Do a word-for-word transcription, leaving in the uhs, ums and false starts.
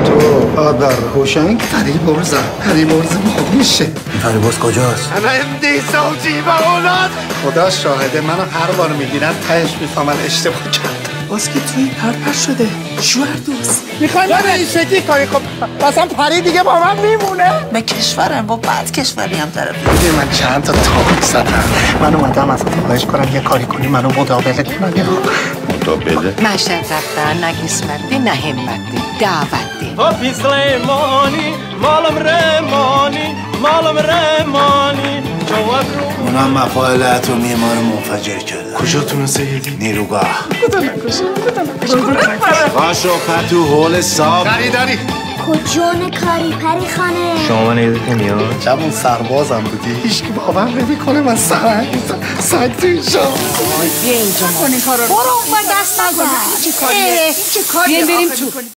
تو آدر هوشنگ فریبرز فریبرز ما میشه. فریبرز کجاست؟ انا امدی سوجی و اولاد. خدا شاهده منو هر بار میگیرن تهش میفهمن اشتباه کردم. باز که توی پرپر شده شوهر دوست میخوای من این شکلی کاری خب مثلا پری دیگه با من میمونه. به کشورم با بعد کشوری هم داره. من چند تا تاک زدم. من اومدم از خواهش کنم یه کاری کنی منو مداوله کنم. مداوله؟ نه شرطفتر نه قسمتی نه همتی دعوتی. آبی سلیمانی مالم رمانی مالم رمانی جواب رو اونم مفاعل اتمی ما رو منفجر کرده. کجا تونسته یدی؟ نیروگاه. خدا نکشه خدا نکشه. باش و پتو حول ساب داری داری کجون کاری پری خانه. شما نیدت نمیاد؟ جوون سربازم بودی هیچ کی باور نمیکنه من سرنگ سگ تو اینجا. بیا اینجا برو اون دست نزن. چه کاریه؟ چه کاریه؟ بریم تو.